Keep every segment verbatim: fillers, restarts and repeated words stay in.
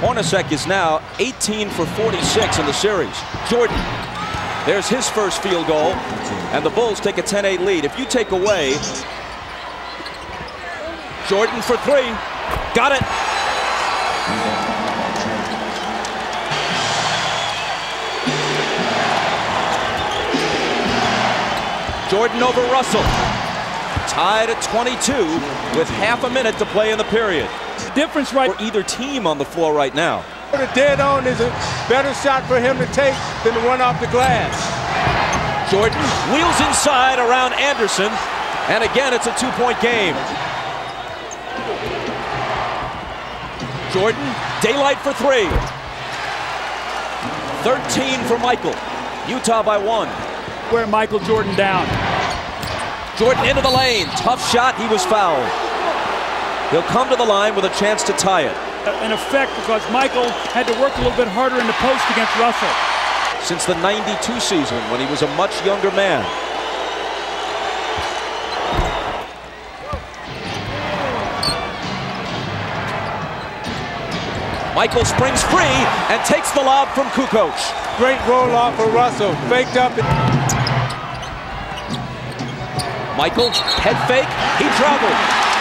Hornacek is now eighteen for forty-six in the series. Jordan, there's his first field goal, and the Bulls take a ten eight lead. If you take away Jordan for three, got it. Jordan over Russell. Tied at twenty-two with half a minute to play in the period. Difference right for either team on the floor right now. The dead on is a better shot for him to take than the one off the glass. Jordan wheels inside around Anderson, and again it's a two-point game. Jordan, daylight for three. thirteen for Michael. Utah by one. Where Michael Jordan down. Jordan into the lane. Tough shot. He was fouled. He'll come to the line with a chance to tie it. In effect, because Michael had to work a little bit harder in the post against Russell. Since the ninety-two season, when he was a much younger man. Michael springs free and takes the lob from Kukoc. Great roll off for Russell. Faked up. Michael, head fake. He traveled.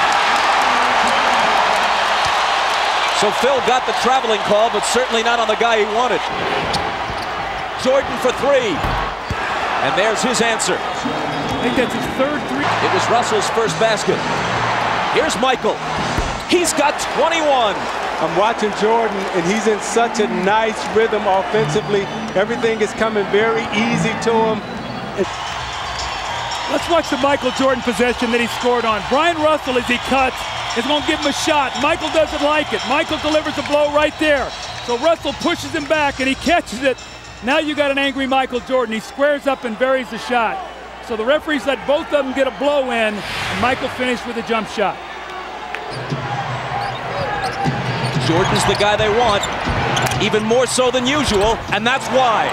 So Phil got the traveling call, but certainly not on the guy he wanted. Jordan for three. And there's his answer. I think that's his third three. It was Russell's first basket. Here's Michael. He's got twenty-one. I'm watching Jordan, and he's in such a nice rhythm offensively. Everything is coming very easy to him. It's Let's watch the Michael Jordan possession that he scored on. Brian Russell, as he cuts, is going to give him a shot. Michael doesn't like it. Michael delivers a blow right there. So Russell pushes him back, and he catches it. Now you got an angry Michael Jordan. He squares up and buries the shot. So the referees let both of them get a blow in, and Michael finished with a jump shot. Jordan's the guy they want, even more so than usual, and that's why.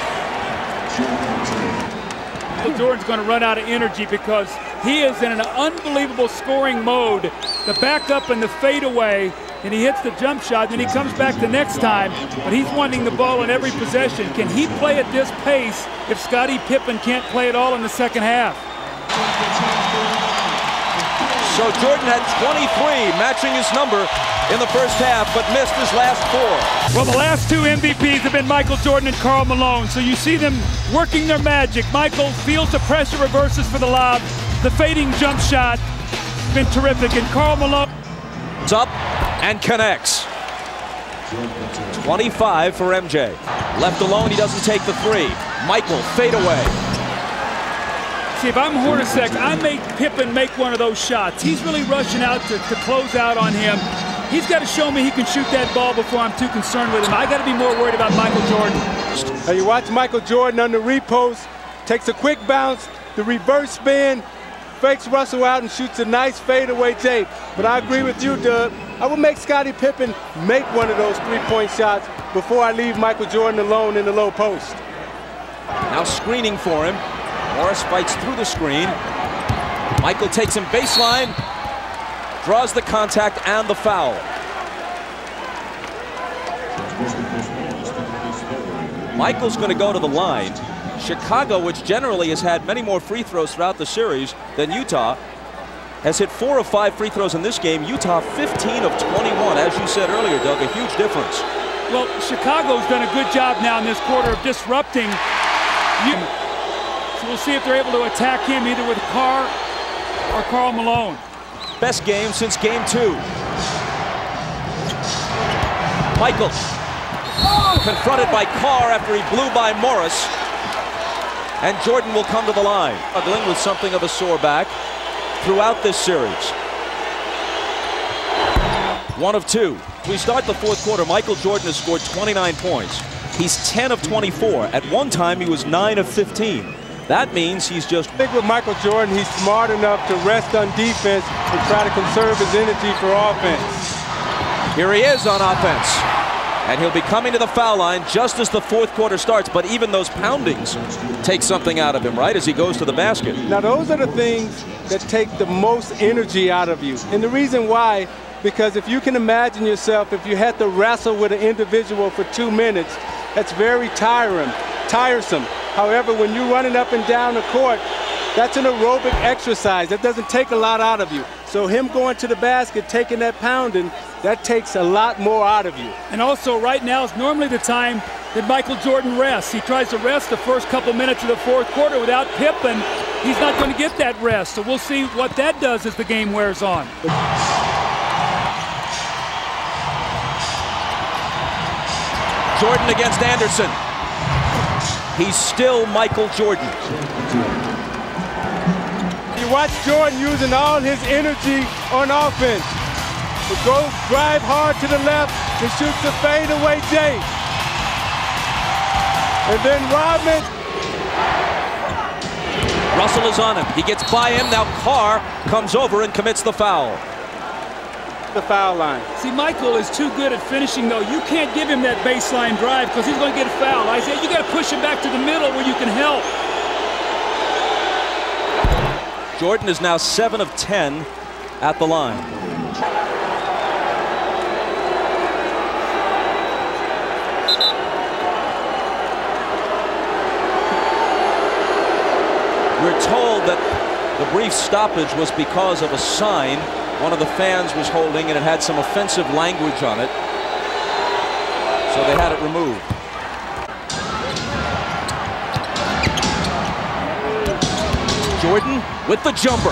Jordan's going to run out of energy because he is in an unbelievable scoring mode. The backup and the fadeaway, and he hits the jump shot, and then he comes back the next time, but he's wanting the ball in every possession. Can he play at this pace if Scottie Pippen can't play at all in the second half? So Jordan had twenty-three, matching his number in the first half, but missed his last four. Well, the last two M V Ps have been Michael Jordan and Karl Malone, so you see them working their magic. Michael feels the pressure, reverses for the lob. The fading jump shot, been terrific, and Karl Malone. It's up and connects. twenty-five for M J. Left alone, he doesn't take the three. Michael, fade away. See, if I'm Hornacek, I make Pippen make one of those shots. He's really rushing out to, to close out on him. He's got to show me he can shoot that ball before I'm too concerned with him. I got to be more worried about Michael Jordan. Now you watch Michael Jordan on the repost, takes a quick bounce, the reverse spin, fakes Russell out and shoots a nice fadeaway tape. But I agree with you, Doug. I would make Scottie Pippen make one of those three-point shots before I leave Michael Jordan alone in the low post. Now screening for him. Morris fights through the screen. Michael takes him baseline, draws the contact and the foul. Michael's going to go to the line. Chicago, which generally has had many more free throws throughout the series than Utah, has hit four of five free throws in this game. Utah fifteen of twenty-one. As you said earlier, Doug, a huge difference. Well, Chicago's done a good job now in this quarter of disrupting. So we'll see if they're able to attack him either with Carr or Karl Malone. Best game since game two. Michael confronted by Carr after he blew by Morris. And Jordan will come to the line. Struggling with something of a sore back throughout this series. One of two. We start the fourth quarter. Michael Jordan has scored twenty-nine points. He's ten of twenty-four. At one time, he was nine of fifteen. That means he's just... I think with Michael Jordan, he's smart enough to rest on defense and try to conserve his energy for offense. Here he is on offense. And he'll be coming to the foul line just as the fourth quarter starts. But even those poundings take something out of him, right, as he goes to the basket. Now, those are the things that take the most energy out of you. And the reason why because if you can imagine yourself, if you had to wrestle with an individual for two minutes, that's very tiring, tiresome. However, when you're running up and down the court, that's an aerobic exercise. That doesn't take a lot out of you. So him going to the basket, taking that pounding, that takes a lot more out of you. And also right now is normally the time that Michael Jordan rests. He tries to rest the first couple minutes of the fourth quarter without Pippen. He's not going to get that rest. So we'll see what that does as the game wears on. Jordan against Anderson. He's still Michael Jordan. You watch Jordan using all his energy on offense. He goes drive hard to the left and shoots a fadeaway J. And then Rodman. Russell is on him. He gets by him. Now Carr comes over and commits the foul. The foul line. See, Michael is too good at finishing, though. You can't give him that baseline drive because he's going to get a foul. I said you got to push him back to the middle where you can help. Jordan is now seven of ten at the line. We're told that the brief stoppage was because of a sign one of the fans was holding, and it had some offensive language on it. So they had it removed. Jordan with the jumper.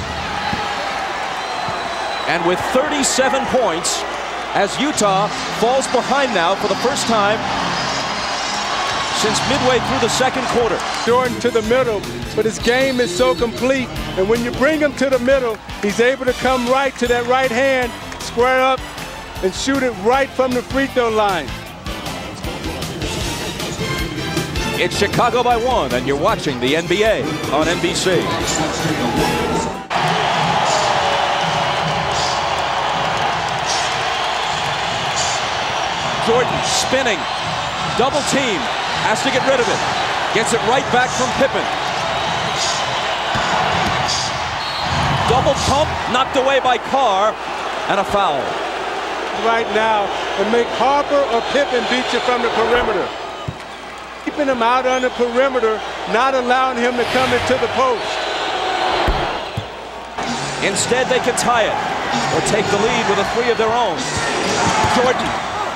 And with thirty-seven points, as Utah falls behind now for the first time since midway through the second quarter. Jordan to the middle, but his game is so complete. And when you bring him to the middle, he's able to come right to that right hand, square up, and shoot it right from the free throw line. It's Chicago by one, and you're watching the N B A on N B C. Jordan spinning, double team, has to get rid of it. Gets it right back from Pippen. Double pump, knocked away by Carr, and a foul. Right now, and make Harper or Pippen beat you from the perimeter. Keeping him out on the perimeter, not allowing him to come into the post. Instead, they can tie it or take the lead with a three of their own. Jordan.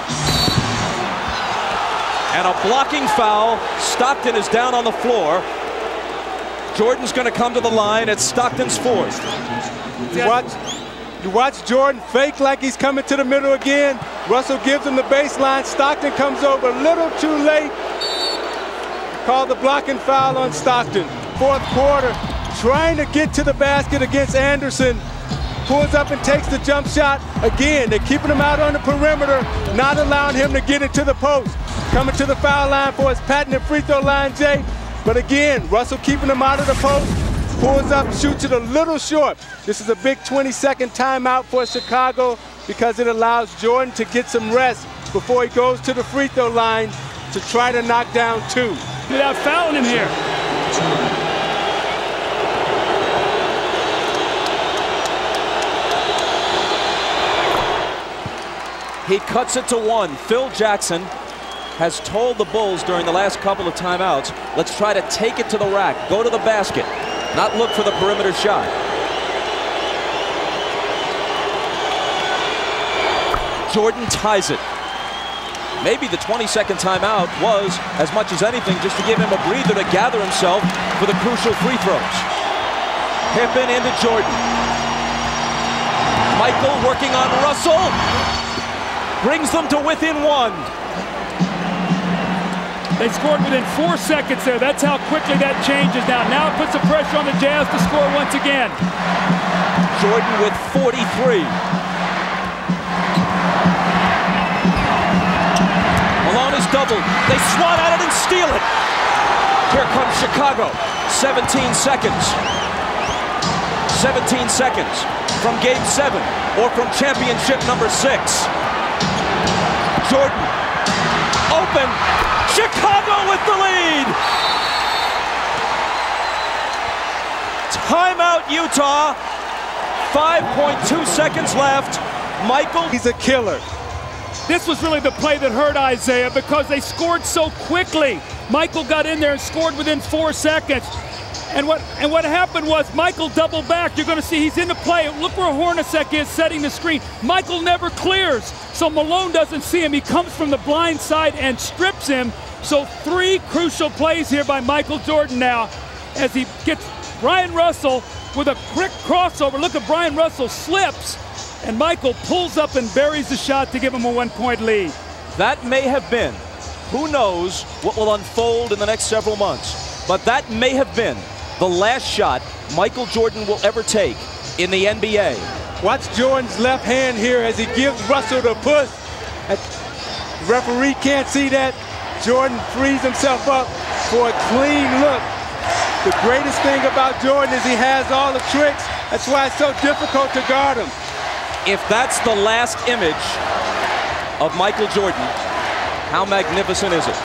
And a blocking foul. Stockton is down on the floor. Jordan's going to come to the line. It's Stockton's fourth. You watch, you watch Jordan fake like he's coming to the middle again. Russell gives him the baseline. Stockton comes over a little too late. Call the blocking foul on Stockton. Fourth quarter, trying to get to the basket against Anderson. Pulls up and takes the jump shot. Again, they're keeping him out on the perimeter, not allowing him to get into the post. Coming to the foul line for his patented free throw line, Jay. But again, Russell keeping him out of the post. Pulls up, shoots it a little short. This is a big twenty second timeout for Chicago because it allows Jordan to get some rest before he goes to the free throw line to try to knock down two. Without fouling him here. He cuts it to one. Phil Jackson has told the Bulls during the last couple of timeouts, let's try to take it to the rack, go to the basket, not look for the perimeter shot. Jordan ties it. Maybe the twenty second timeout was, as much as anything, just to give him a breather to gather himself for the crucial free throws. Pippen into Jordan. Michael working on Russell. Brings them to within one. They scored within four seconds there. That's how quickly that changes now. Now it puts the pressure on the Jazz to score once again. Jordan with forty-three. Malone is doubled. They swat at it and steal it. Here comes Chicago. seventeen seconds. seventeen seconds from game seven or from championship number six. Jordan open. Chicago with the lead. Timeout, Utah. five point two seconds left. Michael. He's a killer. This was really the play that hurt Isaiah because they scored so quickly. Michael got in there and scored within four seconds. And what and what happened was Michael doubled back. You're going to see he's in the play. Look where Hornacek is setting the screen. Michael never clears, so Malone doesn't see him. He comes from the blind side and strips him. So three crucial plays here by Michael Jordan now as he gets Brian Russell with a quick crossover. Look at Brian Russell slips, and Michael pulls up and buries the shot to give him a one-point lead. That may have been, who knows what will unfold in the next several months, but that may have been the last shot Michael Jordan will ever take in the N B A. Watch Jordan's left hand here as he gives Russell the push. The referee can't see that. Jordan frees himself up for a clean look. The greatest thing about Jordan is he has all the tricks. That's why it's so difficult to guard him. If that's the last image of Michael Jordan, how magnificent is it?